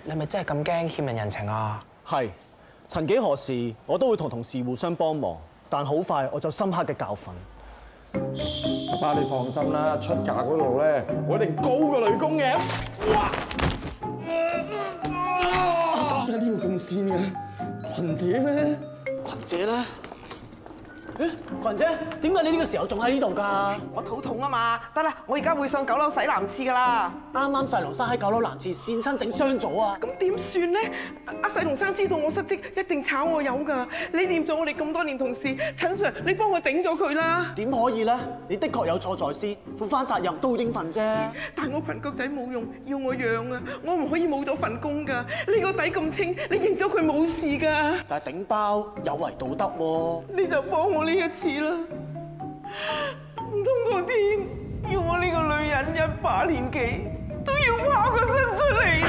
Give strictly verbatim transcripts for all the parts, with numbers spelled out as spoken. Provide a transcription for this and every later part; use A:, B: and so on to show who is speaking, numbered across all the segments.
A: 你係咪真係咁驚欠人人情啊？
B: 係，曾幾何時我都會同同事互相幫忙，但好快我就深刻嘅教訓。
C: 阿爸你放心啦，出價嗰度咧，我一定高過雷公嘅。哇！點解呢度咁跣嘅？群姐咧？
B: 群姐咧？誒，群姐，點解你呢個時候仲喺呢度㗎？
D: 我肚痛啊嘛，得啦，我而家會上九樓洗男廁㗎啦。
B: 啱啱細龍生喺九樓男廁跣親整傷咗啊！
D: 咁點算咧？阿細龍生知道我失職，一定炒我魷㗎。你念咗我哋咁多年同事，陳 Sir， 你幫我頂咗佢啦。
B: 點可以咧？你的確有錯在先，負翻責任都應份啫。
D: 但係我裙腳仔冇用，要我養啊，我唔可以冇咗份工㗎。你個底咁清，你認咗佢冇事㗎。
B: 但係頂包有違道德喎。
D: 你就幫我呢一次啦。唔通個天要我呢個女人一把年紀都要拋個身出嚟？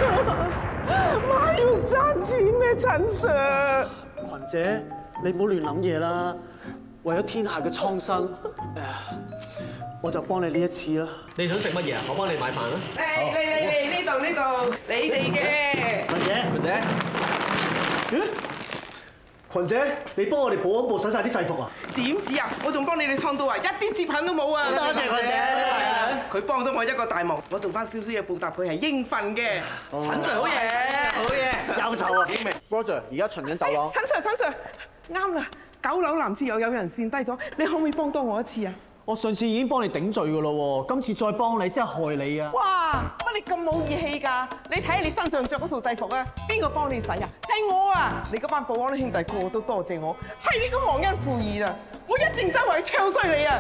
D: 買肉賺錢咩，陳 Sir？
B: 群姐，你唔好亂諗嘢啦。為咗天下嘅蒼生，我就幫你呢一次啦。你想食乜嘢啊？我幫你買飯啦。
D: 嚟嚟嚟嚟，呢度呢度，你哋嘅。
B: 群姐，
C: 群姐，
B: 咦？群姐，你幫我哋保安部洗晒啲制服啊？
D: 點止啊！我仲幫你哋燙到啊，一啲折痕都冇啊！
B: 多謝群姐，
D: 佢幫咗我一個大忙，我做翻少少嘢報答佢係應份嘅。
B: 陳
D: Sir 好嘢，好嘢，
B: 優秀啊！英明 ，Roger，而家巡緊走廊。
D: 陳 Sir， 陳 Sir， 啱啦，九樓男廁又有人跣低咗，你可唔可以幫多我一次啊？
B: 我上次已經幫你頂罪噶咯喎，今次再幫你真係害你啊！
D: 哇！乜你咁冇義氣㗎？你睇下你身上着嗰套制服啊，邊個幫你洗啊？係我啊！你嗰班保安兄弟個個都多謝我，係你咁忘恩負義啊！我一定周圍唱衰你啊！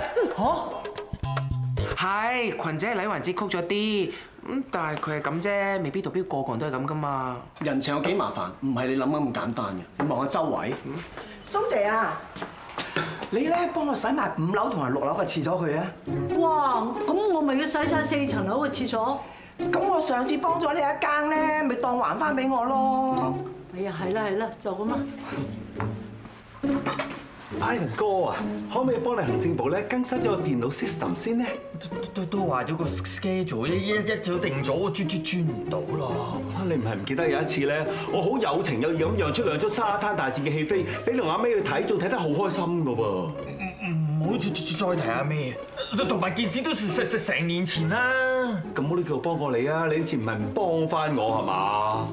B: 嚇！
A: 係群姐禮環節曲咗啲，咁但係佢係咁啫，未必代表個個人都係咁噶嘛。
B: 人情有幾麻煩，唔係你諗咁簡單嘅。你望下周圍。
E: 蘇姐啊，你咧幫我洗埋五樓同埋六樓嘅廁所佢啊！
F: 哇！咁我咪要洗晒四層樓嘅廁所？
E: 咁我上次幫咗你一間咧，咪當還翻俾我咯。
F: 哎呀，係啦係啦，就咁啦。
G: Ivan 哥啊，可唔可以幫你行政部咧更新咗個電腦 system 先咧？
C: 都都話咗個 schedule，一一一早定咗，我轉轉轉唔到咯。
G: 啊，你唔係唔記得有一次咧，我好有情有義咁讓出兩張沙灘大戰嘅戲飛俾龍阿 May 去睇，仲睇得好開心噶喎。
C: 唔好再再提下咩？同埋件事都成成成年前啦。
G: 咁我都叫我幫過你啊！你呢次唔係唔幫翻我係嘛？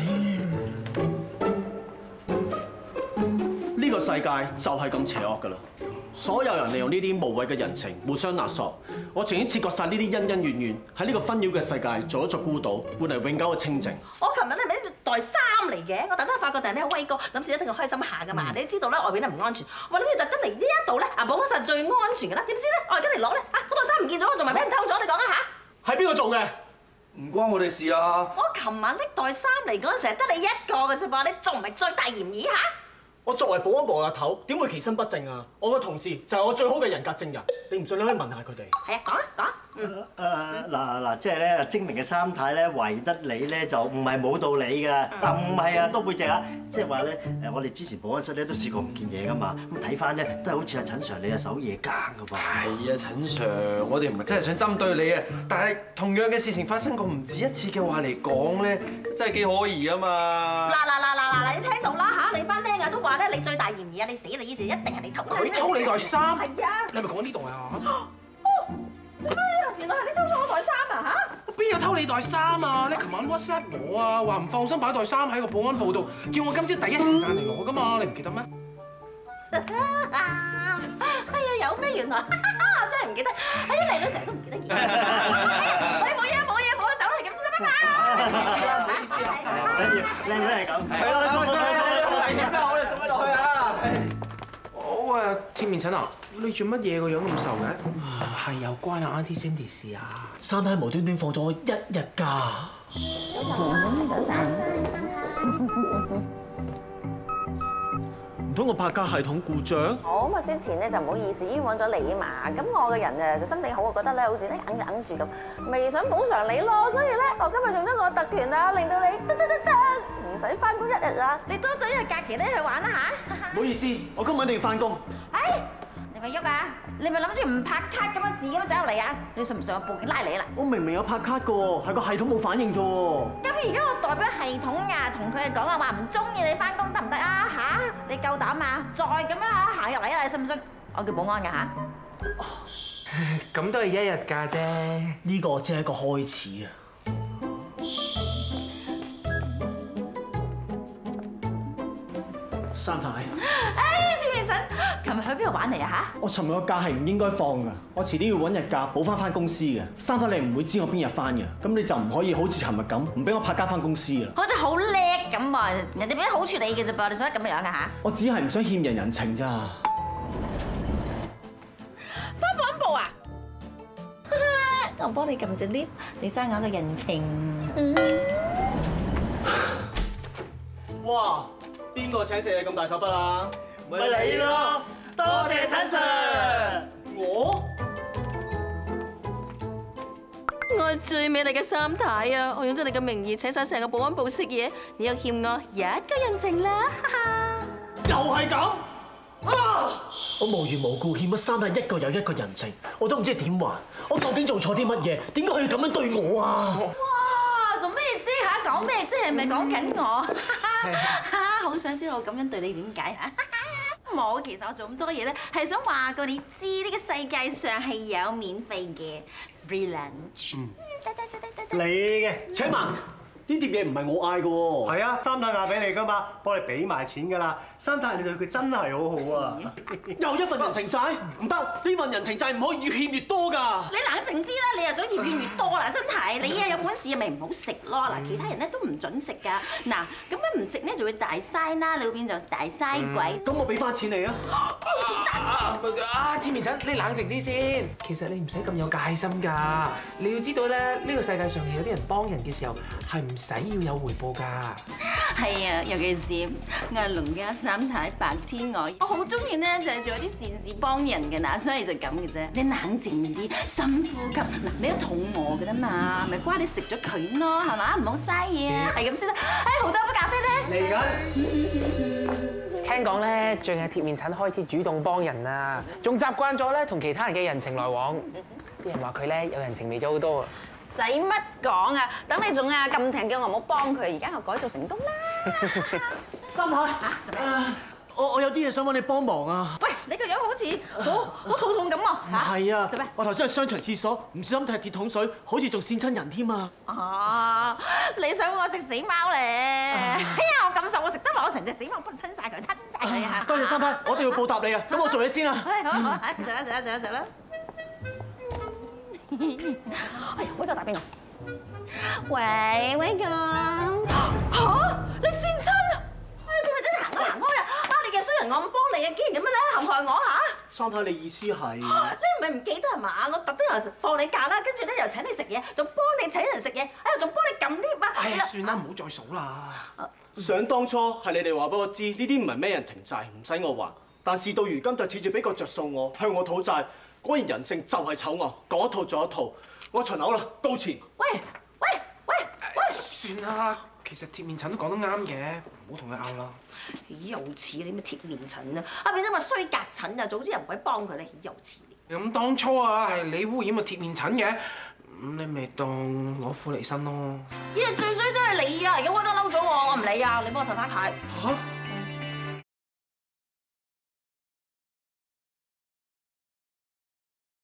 B: 呢個世界就係咁邪惡㗎啦！所有人利用呢啲無謂嘅人情互相勒索，我情願切割晒呢啲恩恩怨怨，喺呢個紛擾嘅世界做一座孤島，換嚟永久嘅清靜。
H: 我琴日咧咪袋衫嚟嘅，我特登發覺第咩威哥，諗住一定要開心下噶嘛。你都知道咧，外邊咧唔安全，我諗住特登嚟呢一度咧，啊保安室最安全㗎啦。點知咧，我而家嚟攞咧，啊嗰袋衫唔見咗，仲咪俾人偷咗？你講下嚇？
B: 係邊個做嘅？
G: 唔關我哋事啊！
H: 我琴晚拎袋衫嚟嗰陣時，得你一個嘅啫噃，你仲唔係最大嫌疑嚇？
B: 我作為保安部嘅頭，點會其身不正啊？我個同事就係我最好嘅人格證人，你唔信你可以問下佢哋。
H: 係啊，講啊講啊。
I: 誒嗱嗱，即係咧，精明嘅三太咧，為得你咧就唔係冇道理㗎。嗱唔係啊，多背脊啊，即係話咧誒，我哋之前保安室咧都試過唔見嘢㗎嘛。咁睇翻咧都係好似阿陳 Sir 你啊守夜更㗎噃。
C: 係啊，陳 Sir，我哋唔係真係想針對你啊，但係同樣嘅事情發生過唔止一次嘅話嚟講咧，真係幾可疑啊嘛。
H: 嗱嗱嗱嗱嗱，你聽到啦嚇？你班僆啊都話咧你最大嫌疑啊！你死你以前一定係你偷。
A: 佢偷你袋衫？
H: 係啊。
A: 你係咪講呢度啊？
H: 做咩啊？原來係你偷咗我袋衫啊嚇！
A: 邊有偷你袋衫啊？你琴晚 WhatsApp 我啊，話唔放心擺袋衫喺個保安部度，叫我今朝第一時間嚟攞噶嘛，你唔記得咩？
H: 哎呀，有咩原來？真係唔記得。哎呀，嚟到成日都唔記得嘢。哎，冇嘢冇嘢冇啦，走啦，係咁先啦，拜拜。唔好意思啊，唔好意思啊。
I: 緊要靚女係咁。
B: 係啦，送送送送，點解我哋送咗落去啊？
A: 好啊，天面塵啊，你做乜嘢個樣咁愁嘅？係有關阿 Auntie Sandy 事啊？
B: 三太無端端放咗我一日假。唔通個拍卡系統故障？
J: 我咁啊之前咧就唔好意思冤枉咗你啊嘛，咁我個人誒就心地好，我覺得咧好似咧硬硬住咁，咪想補償你咯，所以咧我今日用咗我特權啊，令到你得得得得，唔使翻工一日啊，
H: 你多咗一日假期咧去玩啦嚇！
B: 唔好意思，我今晚一定要翻工。
H: 哎，你
J: 咪喐啊？你咪諗住唔拍卡咁樣自己走入嚟啊？你信唔信我報警拉你啦？
B: 我明明有拍卡㗎喎，係個系統冇反應啫喎。
J: 咁而家我代表系統啊，同佢哋講啊，話唔中意你翻工得唔得啊？嚇，你夠膽啊？再咁樣嚇行入嚟啊？你信唔信？我叫保安㗎嚇。
A: 咁都係一日假啫。
B: 呢個只係一個開始啊！三太，
J: 哎，趙明晨，琴日去邊度玩嚟啊嚇？
B: 我尋日個假係唔應該放㗎，我遲啲要揾日假補翻翻公司嘅。三太，你唔會知我邊日翻嘅，咁你就唔可以好似尋日咁唔俾我拍假翻公司啦。
J: 好似好叻咁喎，人哋俾啲好處你嘅啫噃，你使乜咁樣㗎嚇？
B: 我只係唔想欠人人情咋。
J: 翻保安部啊？我幫你撳咗 lift， 你爭我個人情。
B: 哇！邊個請食你咁大手筆啊？
I: 咪你咯，多謝陳 Sir。
B: 我
H: 我係最美麗嘅三太啊！我用咗你嘅名義請晒成個保安部食嘢，你又欠我一個人情啦，哈哈！
B: 又係咁啊！我無緣無故欠咗三太一個又一個人情，我都唔知點還。我究竟做錯啲乜嘢？點解佢要咁樣對我啊？
J: 哇！做咩啫嚇？講咩啫？係咪講緊我？好想知道我咁樣對你點解嚇？冇，其實我做咁多嘢咧，係想話過你知呢個世界上係有免費嘅 free lunch。
I: 你嘅
B: 請問呢碟嘢唔係我嗌嘅喎。
I: 係啊，三太嗌俾你㗎嘛，幫你俾埋錢㗎啦。三太你對佢真係好好啊！
B: 又一份人情債，唔得，呢份人情債唔可以越欠越多㗎。
J: 你冷靜啲啦，你又想越欠越多啦，真係你啊有本事咪唔好食咯。嗱，其他人咧都唔準食㗎。嗱，咁樣唔食咧就會大嘥啦，你會變做大嘥鬼。
B: 咁我俾翻錢你啊！
A: 啊啊！天面神，你冷靜啲先。其實你唔使咁有戒心㗎。你要知道咧，呢個世界上有啲人幫人嘅時候係唔使要有回報㗎。
J: 係啊，尤其是我係農家三太白天鵝，我好中意咧就係做啲善事幫人嘅嗱，所以就咁嘅啫。你冷靜啲，深呼吸。嗱，你都肚餓㗎啦嘛，咪乖你食咗佢咯，係嘛？唔好嘥嘢啊，係咁先得。哎，豪仔有杯咖啡咧？
I: 嚟緊。
A: 聽講咧，最近鐵面診開始主動幫人啊，仲習慣咗咧同其他人嘅人情來往。啲人話佢咧有人情味咗好多啊！
J: 使乜講啊？等你仲啊咁停叫我唔好幫佢，而家我改造成功啦！
B: 三太，我我有啲嘢想揾你幫忙啊！
J: 喂，你個樣好似好好肚痛咁喎！
B: 唔係啊，
J: 做咩？
B: 我頭先去商場廁所，唔小心踢鐵桶水，好似仲跣親人添啊！
J: 哦，你想我食死貓咧？哎呀，我咁瘦，我食得落，我成隻死貓幫你吞晒佢，吞晒佢啊！
B: 多謝三太，我一定要報答你啊！咁我做嘢先啦。
J: 好好，做啦做啦做啦做啦！哎呀，威哥打俾我。喂，威哥。嚇！你跣親啊？哎，點解真係行開行開啊？啊，你嘅衰人，我唔幫你啊，竟然咁樣咧陷害我嚇！
B: 三太，你意思係？
J: 你唔係唔記得係嘛？我特登又放你假啦，跟住咧又請你食嘢，仲幫你請人食嘢，哎呀，仲幫你撳 lift 啊！
A: 哎呀，算啦，唔好再數啦。
B: 想當初係你哋話俾我知，呢啲唔係咩人情債，唔使我還。但事到如今就恃住俾個着數我，向我討債。果然人性就係醜惡，講一套做一套。我巡樓啦，告辭。
J: 喂喂喂喂！
A: 算啦，其實鐵面診都講得啱嘅，唔好同佢拗啦。
H: 豈有此理咩鐵面塵啊！啊變咗咪衰格診啊！早知又唔鬼幫佢咧，豈有此理！
A: 咁當初啊係你污染個鐵面診嘅，咁你咪當攞苦嚟辛咯。
H: 依家最衰都係你啊！而家威哥嬲咗我，我唔理啊！你幫我睇翻佢。
A: 嚇！